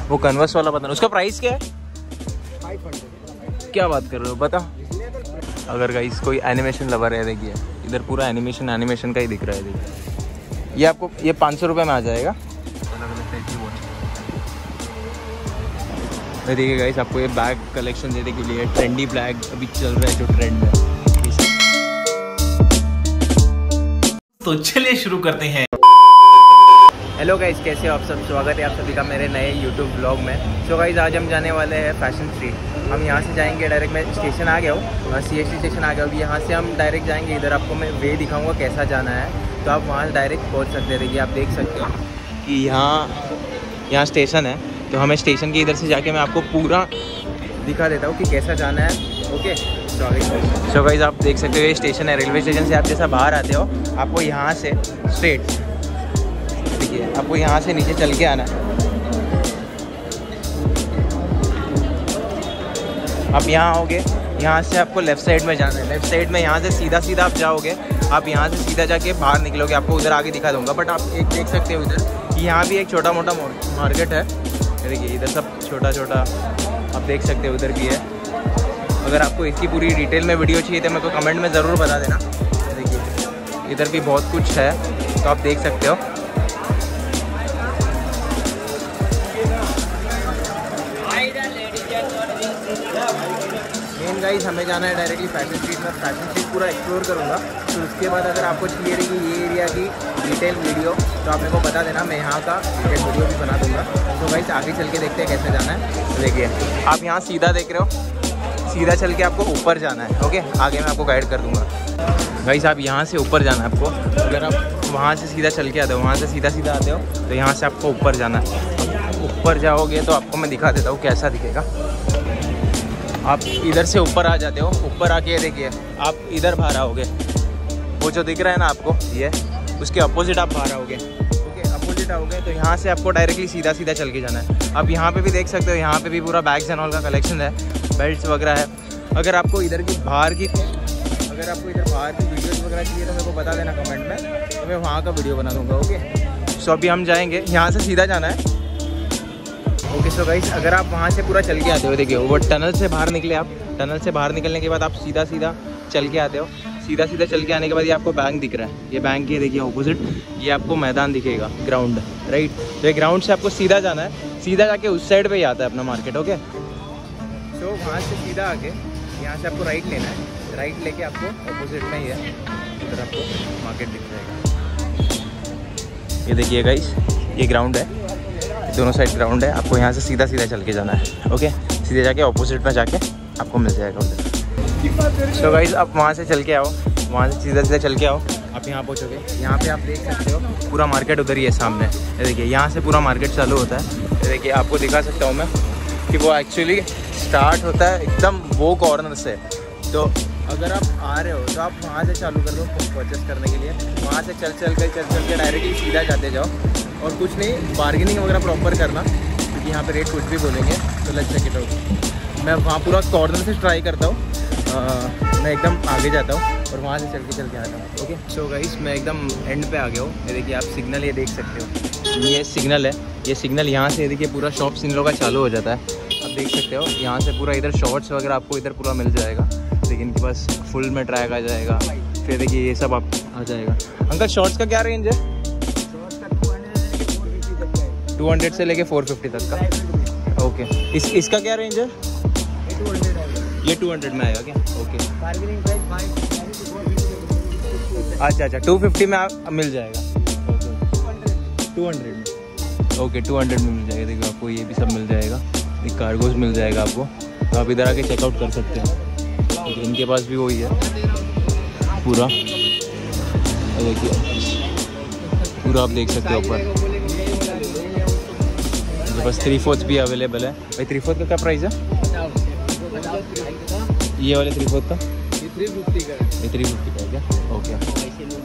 वो कन्वर्स वाला पता नहीं उसका प्राइस क्या है? 500। क्या बात कर रहे हो, बता। अगर गाइस कोई एनिमेशन लवर है, देखिए इधर पूरा एनिमेशन का ही दिख रहा है। देखिए ये आपको ये 500 रुपये में आ जाएगा। देखिए गाइस आपको ये बैग कलेक्शन देने के लिए ट्रेंडी बैग अभी चल रहा है जो ट्रेंड में। तो चलिए शुरू करते हैं। हेलो गाइस, कैसे हो आप सब? स्वागत है आप सभी का मेरे नए यूट्यूब ब्लॉग में। सो गाइस आज हम जाने वाले हैं फैशन स्ट्रीट। हम यहाँ से जाएंगे डायरेक्ट, मैं स्टेशन आ गया हूँ, CST स्टेशन आ गया हूँ। यहाँ से हम डायरेक्ट जाएंगे इधर, आपको मैं वे दिखाऊंगा कैसा जाना है, तो आप वहाँ डायरेक्ट पहुँच सकते हैं। आप देख सकते हो कि यहाँ स्टेशन है, तो हमें स्टेशन के इधर से जाके मैं आपको पूरा दिखा देता हूँ कि कैसा जाना है। ओके सो गाइस आप देख सकते हो ये स्टेशन है। रेलवे स्टेशन से आप जैसा बाहर आते हो, आपको यहाँ से स्ट्रेट देखिए, आपको यहाँ से नीचे चल के आना है। आप यहाँ आओगे, यहाँ से आपको लेफ़्ट साइड में जाना है। लेफ़्ट साइड में यहाँ से सीधा आप जाओगे। आप यहाँ से सीधा जाके बाहर निकलोगे, आपको उधर आगे दिखा दूंगा। बट आप एक देख सकते हो इधर कि यहाँ भी एक छोटा मोटा मार्केट है। देखिए इधर सब छोटा आप देख सकते हो, उधर भी है। अगर आपको इसकी पूरी डिटेल में वीडियो चाहिए तो मेरे को कमेंट में ज़रूर बता देना। देखिए इधर भी बहुत कुछ है, तो आप देख सकते हो। मेन गाइस हमें जाना है डायरेक्टली फैशन स्ट्रीट में। फैशन स्ट्रीट पूरा एक्सप्लोर करूँगा, तो उसके बाद अगर आपको चाहिए रहेगी ये एरिया की डिटेल वीडियो तो आप मेरे को बता देना, मैं यहाँ का डिटेल वीडियो भी बना दूँगा। तो गाइस आगे चल के देखते हैं कैसे जाना है। तो देखिए आप यहाँ सीधा देख रहे हो, सीधा चल के आपको ऊपर जाना है। ओके आगे मैं आपको गाइड कर दूँगा। गाइस आप यहाँ से ऊपर जाना है आपको। अगर आप वहाँ से सीधा चल के आते हो, वहाँ से सीधा आते हो, तो यहाँ से आपको ऊपर जाना है। ऊपर जाओगे तो आपको मैं दिखा देता हूँ कैसा दिखेगा। आप इधर से ऊपर आ जाते हो, ऊपर आके देखिए आप इधर बाहर आओगे, वो जो दिख रहा है ना आपको, ये उसके अपोजिट आप बाहर आओगे। ओके अपोजिट आओगे तो यहाँ से आपको डायरेक्टली सीधा चल के जाना है। आप यहाँ पे भी देख सकते हो, यहाँ पे भी पूरा बैग्स एंड ऑल का कलेक्शन है, बेल्ट्स वगैरह है। अगर आपको इधर बाहर की वीडियोस वगैरह चाहिए तो मेरे को बता देना कमेंट में, तो मैं वहाँ का वीडियो बना दूँगा। ओके सो अभी हम जाएँगे, यहाँ से सीधा जाना है। ओके सो गाइस अगर आप वहाँ से पूरा चल के आते हो, देखिए वो टनल से बाहर निकले आप। टनल से बाहर निकलने के बाद आप सीधा चल के आते हो। सीधा चल के आने के बाद ये आपको बैंक दिख रहा है। ये बैंक के देखिए ऑपोजिट ये आपको मैदान दिखेगा, ग्राउंड, राइट। तो ये ग्राउंड से आपको सीधा जाना है। सीधा जाके उस साइड पे ही आता है अपना मार्केट। ओके सो वहाँ से सीधा आके यहाँ से आपको राइट लेना है। राइट लेके आपको ऑपोजिट में ही है, इधर आपको मार्केट दिख जाएगा। ये देखिए गाइस ये ग्राउंड है, दोनों साइड ग्राउंड है। आपको यहाँ से सीधा चल के जाना है। ओके सीधे जाके ऑपोजिट में जाके आपको मिल जाएगा उधर। सो गाइस आप वहाँ से चल के आओ, वहाँ से सीधा चल के आओ, आप यहाँ पहुँचोगे। यहाँ पे आप देख सकते हो पूरा मार्केट उधर ही है सामने। देखिए यहाँ से पूरा मार्केट चालू होता है। देखिए आपको दिखा सकता हूँ मैं कि वो एक्चुअली स्टार्ट होता है एकदम वो कॉर्नर से। तो अगर आप आ रहे हो तो आप वहाँ से चालू कर दो परचेस करने के लिए। वहाँ से चल के डायरेक्टली सीधा जाते जाओ, और कुछ नहीं, बार्गेनिंग वगैरह प्रॉपर करना, क्योंकि यहाँ पे रेट कुछ भी बोलेंगे तो लेट्स चेक इट आउट। मैं वहाँ पूरा कॉर्नर से ट्राई करता हूँ, मैं एकदम आगे जाता हूँ और वहाँ से चल के आता हूँ। ओके सो गाइस मैं एकदम एंड पे आ गया हूँ। ये देखिए आप सिग्नल ये देख सकते हो, ये सिग्नल है। ये सिग्नल यहाँ से देखिए पूरा शॉप्स इन लोगों का चालू हो जाता है। आप देख सकते हो यहाँ से पूरा इधर शॉर्ट्स वगैरह आपको इधर पूरा मिल जाएगा, लेकिन इनके पास फुल में ट्रैक आ जाएगा। फिर देखिए ये सब आप आ जाएगा। अंकल शॉर्ट्स का क्या रेंज है? 200 से लेके 450 तक का। ओके इसका क्या रेंज है? ये 200 में आएगा क्या? ओके अच्छा 250 में आप मिल जाएगा। 200 में ओके 200 में मिल जाएगा। देखो आपको ये भी सब मिल जाएगा, एक कार्गोज मिल जाएगा आपको। तो आप इधर आके चेकआउट कर सकते हैं। तो इनके पास भी वही है पूरा, देखिए पूरा आप देख सकते हो ऊपर। बस 3/4 भी अवेलेबल है। भाई 3/4 का क्या प्राइस है? ये वाले 3/4 का? ये 350 का है। ये 350 का है क्या? ओके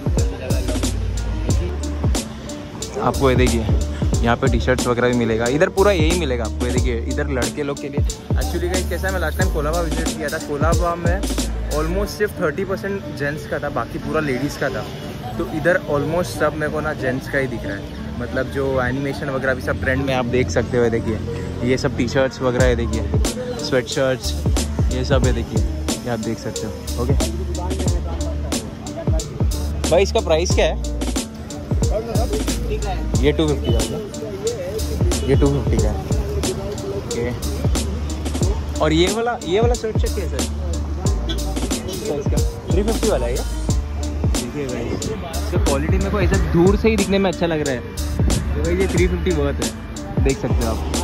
आपको ये देखिए यहाँ पे टी शर्ट्स वगैरह भी मिलेगा। इधर पूरा यही मिलेगा आपको। ये देखिए इधर लड़के लोग के लिए एक्चुअली गाइस कैसा है, मैं लास्ट टाइम कोलाबा विजिट किया था। कोलाबा में ऑलमोस्ट सिर्फ 30% जेंट्स का था, बाकी पूरा लेडीज़ का था। तो इधर ऑलमोस्ट सब मेरे को ना जेंट्स का ही दिख रहा है। मतलब जो एनिमेशन वगैरह भी सब ट्रेंड में आप देख सकते हो। देखिए ये सब टी शर्ट्स वगैरह है, देखिए स्वेट शर्ट्स ये सब है, देखिए ये आप देख सकते हो। ओके भाई इसका प्राइस क्या है? ये 250 का, ये 250 का है। ओके और ये वाला स्वेट शर्ट कैसा है? इसका 350 वाला है ये। देखिए भाई इसका क्वालिटी मेरे को ऐसा दूर से ही दिखने में अच्छा लग रहा है, तो भाई ये 350 बहुत है, देख सकते हो आप।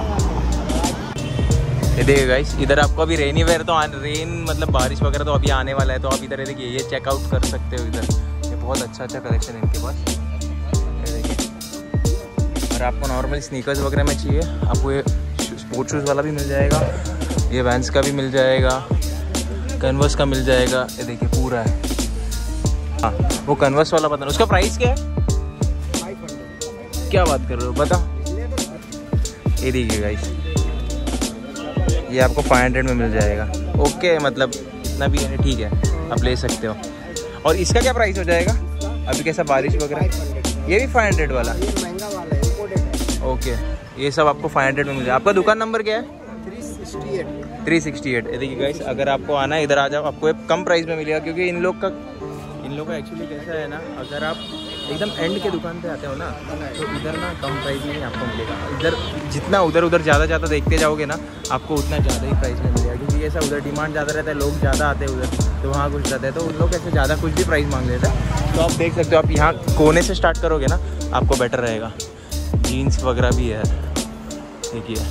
ये देखिए गाइस इधर आपको अभी रेनी वेयर तो रेन मतलब बारिश वगैरह तो अभी आने वाला है, तो आप इधर देखिए ये चेकआउट कर सकते हो इधर, ये बहुत अच्छा कलेक्शन है इनके पास, ये देखिए। और आपको नॉर्मल स्नीकर्स वगैरह में चाहिए, आपको ये स्पोर्ट्स शूज़ वाला भी मिल जाएगा, ये वैंस का भी मिल जाएगा, कन्वर्स का मिल जाएगा, ये देखिए पूरा है। हाँ वो कन्वर्स वाला बता, उसका प्राइस क्या है? 500। क्या बात कर रहे हो, बता। ये देखिए गाइस ये आपको 500 में मिल जाएगा। ओके मतलब इतना भी है, ठीक है आप ले सकते हो। और इसका क्या प्राइस हो जाएगा अभी कैसा बारिश वगैरह? ये भी 500 वाला, ये महंगा वाला है, इंपोर्टेड है। ओके ये सब आपको 500 में मिल जाएगा। आपका दुकान नंबर क्या है? 368। ये देखिए गाइस अगर आपको आना है इधर आ जाओ, आपको कम प्राइस में मिलेगा, क्योंकि इन लोग का एक्चुअली कैसा है ना, अगर आप एकदम एंड के दुकान पे आते हो ना, तो इधर ना कम प्राइस में ही आपको मिलेगा। इधर जितना उधर ज़्यादा देखते जाओगे ना, आपको उतना ज़्यादा ही प्राइस में मिलेगा, क्योंकि ऐसा उधर डिमांड ज़्यादा रहता है, लोग ज़्यादा आते हैं उधर, तो वहाँ कुछ रहता है, तो उन लोग ऐसे ज़्यादा कुछ भी प्राइस मांग लेते हैं। तो आप देख सकते हो, आप यहाँ कोने से स्टार्ट करोगे ना आपको बेटर रहेगा। जीन्स वगैरह भी है, देखिए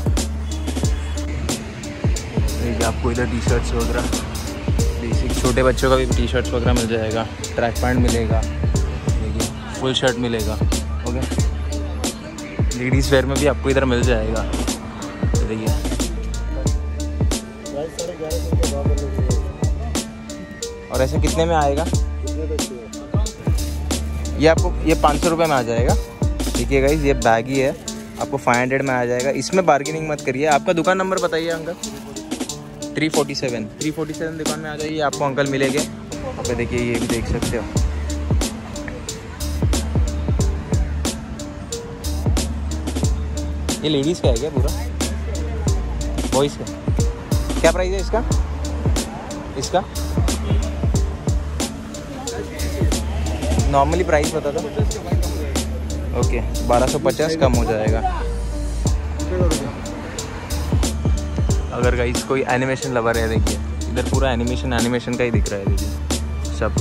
आपको इधर टी शर्ट्स वगैरह बेसिक छोटे बच्चों का भी टी शर्ट्स वगैरह मिल जाएगा, ट्रैक पैंट मिलेगा, देखिए फुल शर्ट मिलेगा। ओके लेडीज़ वेयर में भी आपको इधर मिल जाएगा, देखिए और ऐसे कितने में आएगा ये? आपको ये 500 रुपये में आ जाएगा। देखिए गाइस ये बैग ही है, आपको 500 में आ जाएगा, इसमें बार्गेनिंग मत करिए। आपका दुकान नंबर बताइए अंकल। 347 दुकान में आ जाइए, आपको अंकल मिलेंगे। यहाँ पे देखिए ये भी देख सकते हो, ये लेडीज़ का है क्या पूरा? बॉयज़ का क्या प्राइस है इसका? नॉर्मली प्राइस बता दो। ओके 1250 कम हो जाएगा। अगर गाइस कोई एनिमेशन लवर है, देखिए इधर पूरा एनिमेशन का ही दिख रहा है, देखिए सब।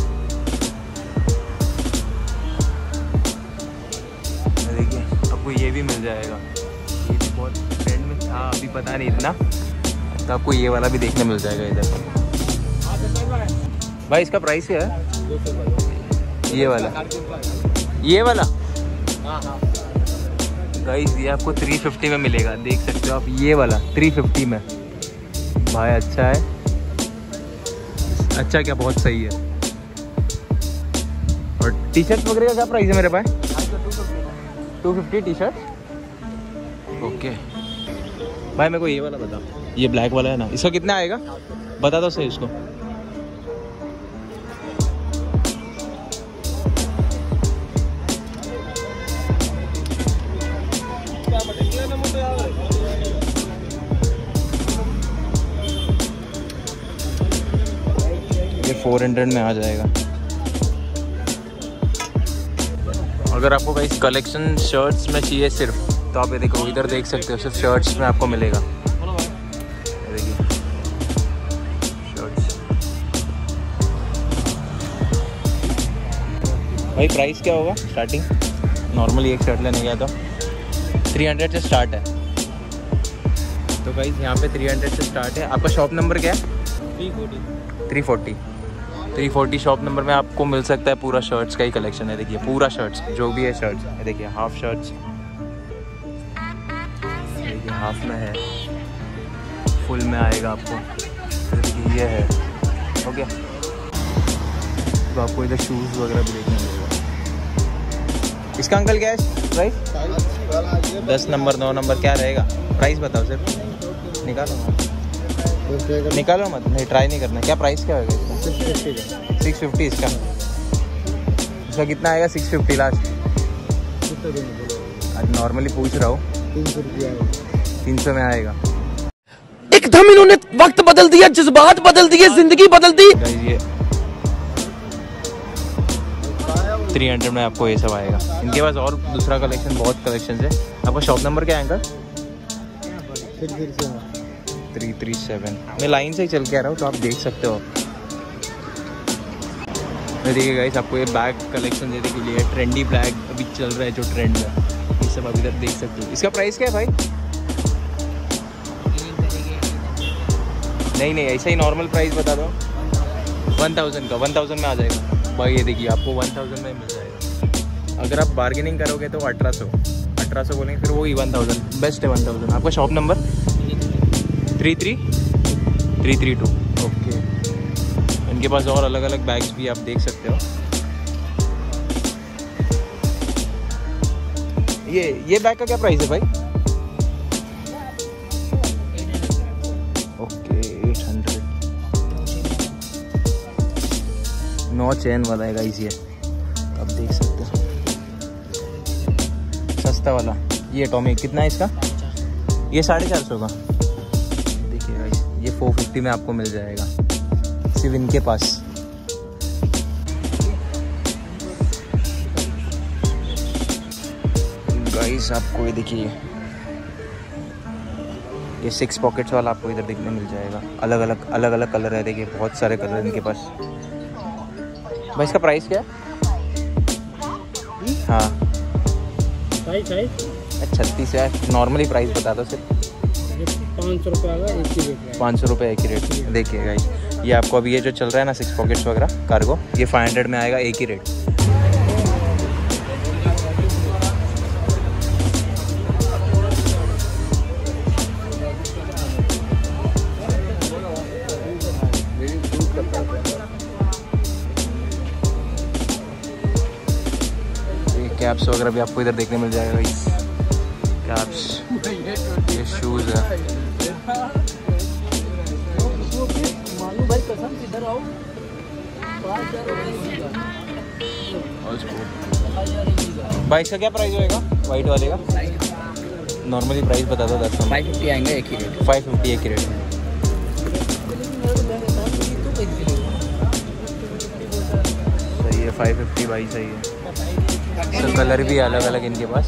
देखिए आपको ये भी मिल जाएगा, ये भी बहुत ट्रेंड में था, अभी पता नहीं इतना, तो आपको ये वाला भी देखने मिल जाएगा इधर। भाई इसका प्राइस क्या है? ये वाला गाइस ये आपको 350 में मिलेगा, देख सकते हो आप, ये वाला 350 में। भाई अच्छा है, अच्छा क्या बहुत सही है। और टी शर्ट वगैरह का क्या प्राइस है मेरे पास? 250 टी शर्ट। ओके भाई मेरे को ये वाला बता, ये ब्लैक वाला है ना, इसका कितना आएगा बता दो सही इसको। ये 400 में आ जाएगा। अगर आपको कहीं कलेक्शन शर्ट्स में चाहिए सिर्फ, तो आप ये देखो इधर देख सकते हो, सिर्फ शर्ट्स में आपको मिलेगा। देखिए शर्ट्स। भाई प्राइस क्या होगा स्टार्टिंग? नॉर्मली एक शर्ट लेने गया तो 300 से स्टार्ट है। तो गाइस यहाँ पे 300 से स्टार्ट है। आपका शॉप नंबर क्या है? 340 शॉप नंबर में आपको मिल सकता है। पूरा शर्ट्स का ही कलेक्शन है, देखिए पूरा शर्ट्स जो भी है शर्ट्स है, देखिए हाफ शर्ट्स, देखिए हाफ में है, फुल में आएगा आपको, देखिए ये है। ओके तो आपको इधर शूज़ वगैरह भी देखने मिलेगा। इसका अंकल क्या है प्राइस? 10 नंबर 9 नंबर क्या रहेगा प्राइस बताओ, सिर्फ निकालो मत, नहीं ट्राई नहीं करना। क्या प्राइस क्या होगा इसका? 650 इसका। इसका कितना आएगा? 650 लास्ट। आज नॉर्मली पूछ रहा हूँ। 300 रुपया। 300 में आएगा। एकदम इन्होंने वक्त बदल दिया, जज्बात बदल दिए, जिंदगी बदल दी। ये 300 में आपको ये सब आएगा। इनके पास और दूसरा कलेक्शन, बहुत कलेक्शन है। आपका शॉप नंबर क्या है अंकल? 337। मैं लाइन से ही चल के आ रहा हूँ तो आप देख सकते हो। मैं देखिए गाइस, आपको ये बैग कलेक्शन देने के लिए ट्रेंडी बैग अभी चल रहा है जो ट्रेंड में, ये सब आप इधर देख सकते हो। इसका प्राइस क्या है भाई? नहीं ऐसा ही नॉर्मल प्राइस बता दो। 1000 का, 1000 में आ जाएगा भाई। ये देखिए आपको 1000 में मिल जाएगा। अगर आप बार्गेनिंग करोगे तो 1800 बोलेंगे, फिर वही 1000 बेस्ट है। 1000। आपका शॉप नंबर 332। ओके। इनके पास और अलग अलग बैग्स भी आप देख सकते हो। ये बैग का क्या प्राइस है भाई? ओके 800। 9 चेन वाला है गाइस ये, आप देख सकते हो। सस्ता वाला ये टॉमी कितना है इसका? ये 450 का। देखिए गाइस, ये 450 में आपको मिल जाएगा सिर्फ इनके पास। गाइस आपको ये देखिए, ये 6 पॉकेट्स वाला आपको इधर देखने मिल जाएगा। अलग अलग कलर है। देखिए बहुत सारे कलर इनके पास। भाई इसका प्राइस क्या है? हाँ 36 है। नॉर्मली प्राइस बता दो सिर्फ। 500 रुपये एक ही रेट। 500 रुपये एक ही रेट। देखिए गाइस, ये आपको अभी ये जो चल रहा है ना 6 पॉकेट्स वगैरह कार्गो, ये 500 में आएगा, एक ही रेट। कैप्स वगैरह भी आपको इधर देखने मिल जाएगा गाइस। कैप्स, ये शूज़ है। भाई इसका क्या प्राइस होएगा वाइट वाले का? नॉर्मली प्राइस बता दो। 550 आएंगे एक ही रेट। 550 एक ही रेट। सही है 550 भाई, सही है। तो कलर भी अलग अलग इनके पास।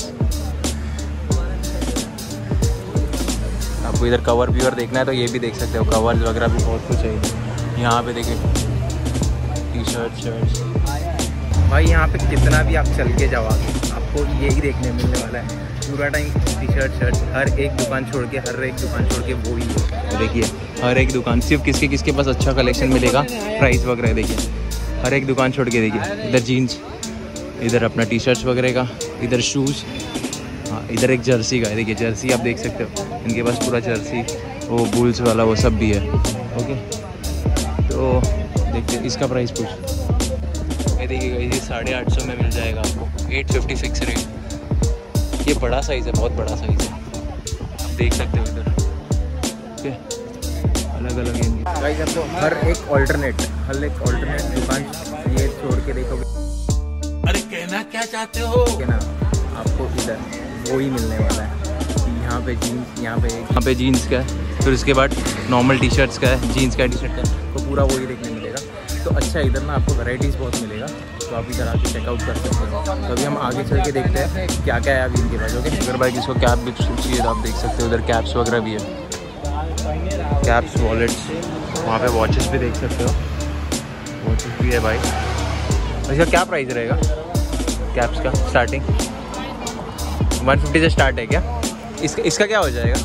आपको इधर कवर व्यूअर देखना है तो ये भी देख सकते हो। कवर्स वगैरह भी बहुत कुछ है यहाँ पे। देखिए टी-शर्ट भाई, यहाँ पे कितना भी आप चल के जाओ आपको यही देखने मिलने वाला है पूरा टाइम। टी-शर्ट हर एक दुकान छोड़ के वो ही है। देखिए हर एक दुकान, सिर्फ किसके पास अच्छा कलेक्शन मिलेगा, प्राइस वगैरह देखिए। हर एक दुकान छोड़ के देखिए, इधर जीन्स, इधर अपना टी-शर्ट्स वगैरह का, इधर शूज़, हाँ इधर एक जर्सी का है। देखिए जर्सी आप देख सकते हो, इनके पास पूरा जर्सी, वो बुल्स वाला वो सब भी है। ओके तो देखते इसका प्राइस पूछ। ये देखिएगा, ये 850 में मिल जाएगा आपको। 850 फिक्स रेट। ये बड़ा साइज़ है, बहुत बड़ा साइज़ है, आप देख सकते हो इधर। ओके अलग अलग है गाइस। आपको हर एक ऑल्टरनेट दुकान ये छोड़ के देखोगे, अरे कहना क्या चाहते हो ना, आपको इधर वो ही मिलने वाला है। यहाँ पे जीन्स का है, फिर उसके बाद नॉर्मल टी शर्ट्स का है, जीन्स का, टी शर्ट का, तो पूरा वही देखने मिलेगा। तो अच्छा इधर ना आपको वैरायटीज़ बहुत मिलेगा, तो आप इधर आके चेकआउट कर सकते हो। तो अभी हम आगे चल के देखते हैं क्या क्या है अभी इनके पास। ओके अगर भाई किसको कैप भी चाहिए तो आप देख सकते हो, उधर कैप्स वगैरह भी है, कैप्स, वॉलेट्स, वहाँ पे वॉचेस भी देख सकते हो, वॉचेस भी है भाई। इसका क्या प्राइस रहेगा कैप्स का? स्टार्टिंग 150 से स्टार्ट है क्या? इसका क्या हो जाएगा?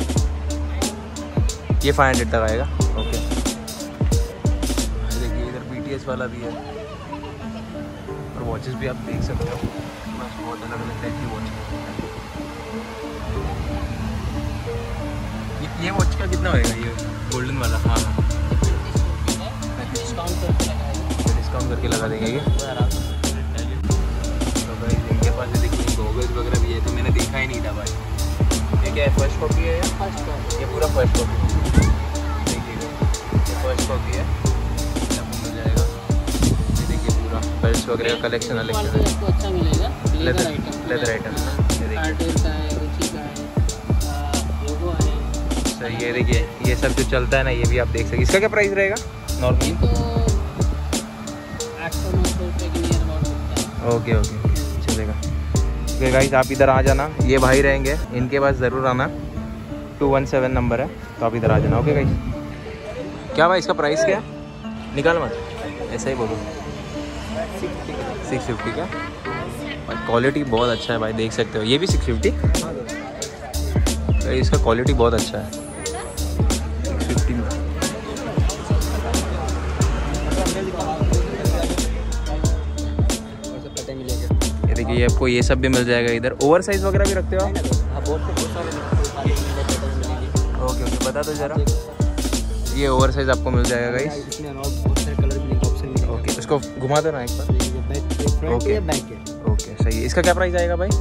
ये 500 तक आएगा। ओके देखिए इधर BTS वाला भी है, और वॉचेस भी आप देख सकते हो, बस बहुत अलग अलग टाइप की वॉच है। ये वॉच का कितना होएगा? ये गोल्डन वाला? हाँ डिस्काउंट करके लगा देंगे ये। तो भाई इनके पास देखिए गॉगल्स वगैरह भी है, तो मैंने देखा ही नहीं था भाई। ये क्या है, फर्स्ट कॉपी है या फर्स्ट कॉपी? ये पूरा फर्स्ट कॉपी। देखिएगा ये फर्स्ट कॉपी है, आपको मिल जाएगा। ये देखिए पूरा पर्स वगैरह का कलेक्शन अलग है। आपको अच्छा मिलेगा। लेदर आइटम कार्टियर का है, गुच्ची का है, लोगो ये देखिए ये सब जो चलता है ना ये भी आप देख सकते। इसका क्या प्राइस रहेगा नॉर्मली? ओके ओके चलेगा। ओके गाइस आप इधर आ जाना, ये भाई रहेंगे, इनके पास ज़रूर आना। 217 नंबर है, तो आप इधर आ जाना। Okay guys. क्या भाई इसका प्राइस क्या है? निकाल मत, ऐसा ही बोलो। 650 का। और क्वालिटी बहुत अच्छा है भाई, देख सकते हो। ये भी 650। इसका क्वालिटी बहुत अच्छा है। 650 में ये देखिए, ये आपको ये सब भी मिल जाएगा इधर। ओवर साइज वगैरह भी रखते हो आप? ओके ओके बता दो ज़रा। ये ओवर साइज आपको मिल जाएगा गाइस। ओके इसको घुमा दो ना एक बार। ओके ओके सही है। इसका क्या प्राइस आएगा भाई?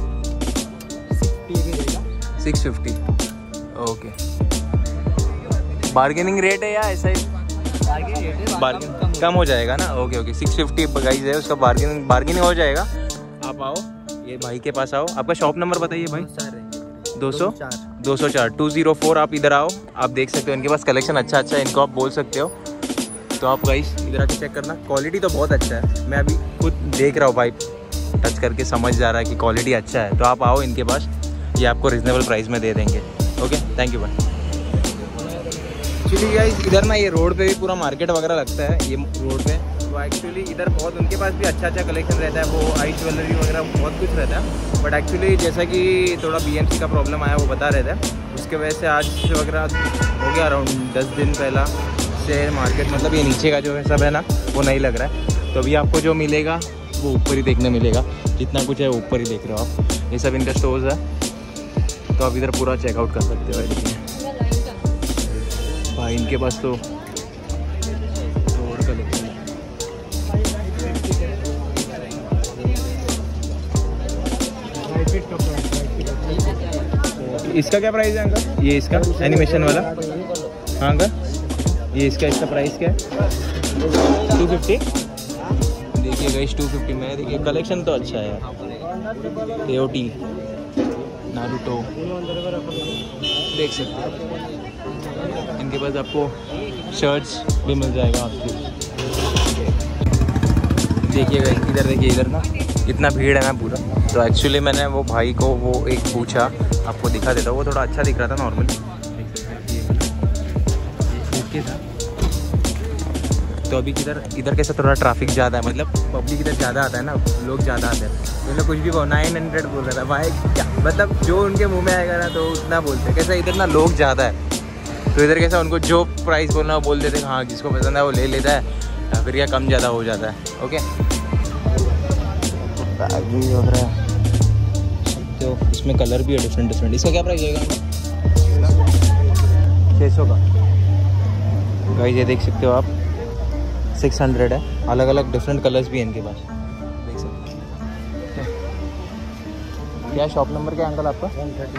650। ओके बार्गेनिंग रेट है या ऐसा ही? बार्गेन कम हो जाएगा ना। ओके ओके 650 गाइस है, उसका बार्गेनिंग हो जाएगा। आप आओ, ये भाई के पास आओ। आपका शॉप नंबर बताइए भाई। 204 204 आप इधर आओ, आप देख सकते हो इनके पास कलेक्शन अच्छा है, इनको आप बोल सकते हो। तो आप गाइस इधर आके चेक करना, क्वालिटी तो बहुत अच्छा है। मैं अभी खुद देख रहा हूँ भाई, टच करके समझ जा रहा है कि क्वालिटी अच्छा है। तो आप आओ इनके पास, ये आपको रिजनेबल प्राइस में दे देंगे। ओके थैंक यू भाई। एक्चुअली गाइस इधर ना ये रोड पे भी पूरा मार्केट वगैरह लगता है, ये रोड पे। तो एक्चुअली इधर बहुत उनके पास भी अच्छा कलेक्शन रहता है, वो आई ज्वेलरी वगैरह बहुत कुछ रहता है। बट एक्चुअली जैसा कि थोड़ा BMC का प्रॉब्लम आया वो बता रहे थे, उसके वजह से आज वगैरह हो गया अराउंड 10 दिन पहला से मार्केट, मतलब ये नीचे का जो है सब है ना वो नहीं लग रहा है। तो अभी आपको जो मिलेगा वो ऊपर ही देखने मिलेगा, जितना कुछ है ऊपर ही देख रहे हो आप। ये सब इनका स्टोर्स है, तो आप इधर पूरा चेकआउट कर सकते हो। देखिए भाई इनके पास तो रोड कलेक्शन है। इसका क्या प्राइस है अंकल? ये इसका एनिमेशन वाला। हाँ अंकल ये इसका प्राइस क्या है? 250। देखिए गाइस 250 में। देखिए कलेक्शन तो अच्छा है। AOT नारुतो देख सकते हो। इनके पास आपको शर्ट्स भी मिल जाएगा आपकी। देखिएगा इधर, देखिए इधर ना इतना भीड़ है ना पूरा। तो एक्चुअली मैंने वो भाई को वो एक पूछा, आपको दिखा देता हूँ, वो थोड़ा अच्छा दिख रहा था नॉर्मली। ओके था। तो अभी इधर कैसा थोड़ा ट्रैफिक ज़्यादा है, मतलब पब्लिक इधर ज़्यादा आता है ना, लोग ज़्यादा आते हैं। तो लोग कुछ भी 900 बोल रहा था भाई, क्या मतलब जो उनके मुंह में आएगा ना तो उतना बोलते हैं। कैसा इधर ना लोग ज़्यादा है, तो इधर कैसा उनको जो प्राइस बोलना वो बोल देते हैं। हाँ जिसको पसंद है वो ले लेता है, या फिर क्या कम ज़्यादा हो जाता है। ओके बैग वगैरह तो इसमें कलर भी है डिफरेंट। इसका क्या प्राइस आएगा? 600 का। गाइस ये देख सकते हो आप, 600 है। अलग अलग डिफरेंट कलर्स भी हैं इनके पास, देख सकते हो। क्या शॉप नंबर क्या अंकल आपका?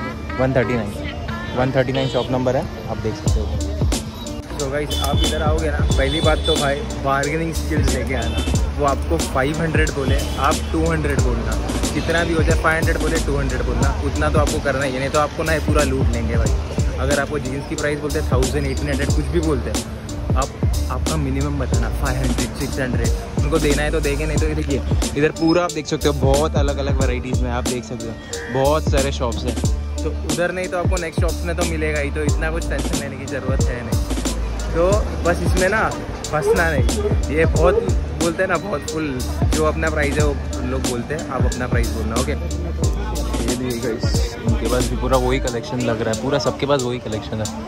139 शॉप नंबर है, आप देख सकते हो। तो गाइस आप इधर आओगे ना, पहली बात तो भाई बार्गेनिंग स्किल्स लेके आना। वो आपको 500 बोले आप 200 बोलना, जितना भी हो जाए। 500 बोले 200 बोलना, उतना तो आपको करना ही है, नहीं तो आपको ना पूरा लूट लेंगे भाई। अगर आपको जीन्स की प्राइस बोलते हैं 1000 1800 कुछ भी बोलते हैं, आपका मिनिमम बताना 500 600 उनको देना है तो देंगे, नहीं तो देखिए इधर पूरा आप देख सकते हो, बहुत अलग अलग वैरायटीज़ में आप देख सकते हो, बहुत सारे शॉप्स हैं। तो उधर नहीं तो आपको नेक्स्ट शॉप्स में तो मिलेगा ही, तो इतना कुछ टेंशन लेने की ज़रूरत है नहीं। तो बस इसमें ना फंसना नहीं। ये बहुत बोलते हैं ना, बहुत फुल जो अपना प्राइस है वो लोग बोलते हैं, आप अपना प्राइस बोलना। ओके ये भी गाइस इनके पास भी पूरा वही कलेक्शन लग रहा है, पूरा सबके पास वही कलेक्शन है।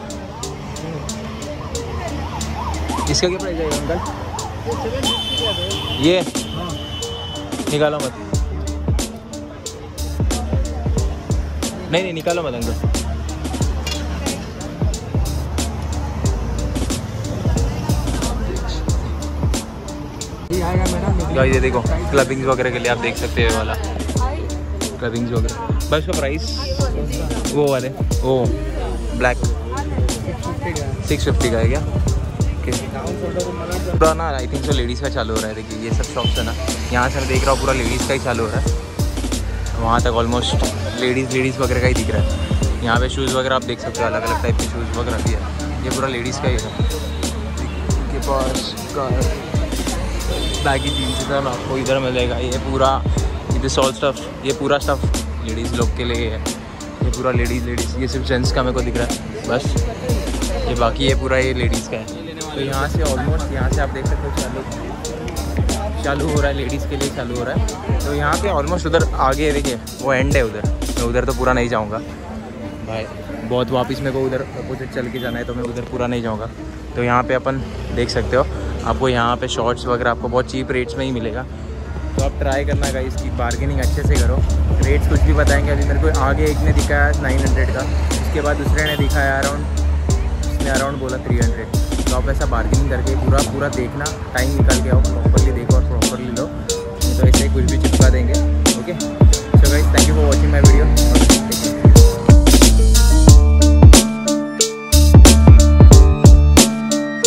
इसका क्या प्राइस है अंकल? ये निकालो मत, नहीं निकालो मत अंकल। गाइस ये देखो क्लबिंग्स वगैरह के लिए आप देख सकते हो वाला क्लबिंग्स वगैरह। बस उसका प्राइस वो वाले वो ब्लैक 650 का है क्या? पूरा ना आई थिंक सो लेडीज़ का चालू हो रहा है। देखिए ये सब शॉप्स है ना, यहाँ से मैं देख रहा हूँ पूरा लेडीज़ का ही चालू हो रहा है। वहाँ तक ऑलमोस्ट लेडीज़ वगैरह का ही दिख रहा है। यहाँ पे शूज़ वगैरह आप देख सकते हो, अलग अलग टाइप के शूज़ वगैरह भी है। ये पूरा लेडीज़ का ही है। के पास बैगी जीन्स का आपको इधर मिलेगा। ये पूरा इधर सॉल स्टफ़, ये पूरा स्टफ़ लेडीज़ लोग के लिए है। ये पूरा लेडीज़, ये सिर्फ जेंट्स का मेरे को दिख रहा है बस। ये बाकी ये पूरा ये लेडीज़ का है। तो यहाँ से ऑलमोस्ट यहाँ से आप देख सकते हो चालू हो रहा है, लेडीज़ के लिए चालू हो रहा है। तो यहाँ पे ऑलमोस्ट उधर आगे देखिए वो एंड है उधर। मैं उधर तो पूरा नहीं जाऊँगा भाई, बहुत वापस मेरे को उधर अपोजिट चल के जाना है, तो मैं उधर पूरा नहीं जाऊँगा। तो यहाँ पे अपन देख सकते हो, आपको यहाँ पे शॉर्ट्स वगैरह आपको बहुत चीप रेट्स में ही मिलेगा। तो आप ट्राई करना का इसकी बार्गेनिंग अच्छे से करो। रेट्स कुछ भी बताएंगे। अभी मेरे को आगे एक ने दिखाया 900 का, उसके बाद दूसरे ने दिखाया अराउंड बोला 300। तो आप ऐसा बार्गेनिंग करके पूरा देखना, टाइम निकाल के आओ, प्रॉपरली देखो और प्रॉपरली लो, तो ऐसे कुछ भी चिपका देंगे। Okay, so guys, thank you for watching my video.